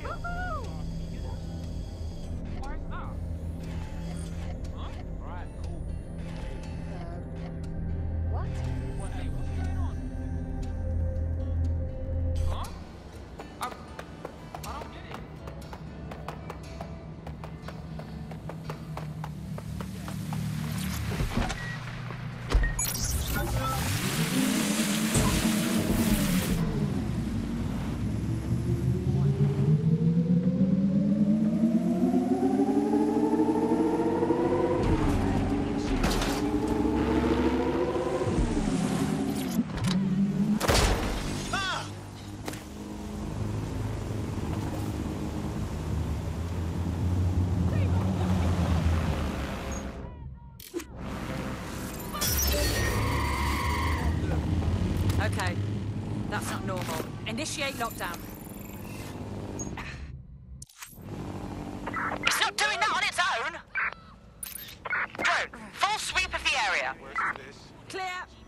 Why is that? Huh? Alright, cool. What? Hey, what's going on? Huh? I don't get it. Okay, that's not normal. Initiate lockdown. It's not doing that on its own! Drone, full sweep of the area. Where's this? Clear.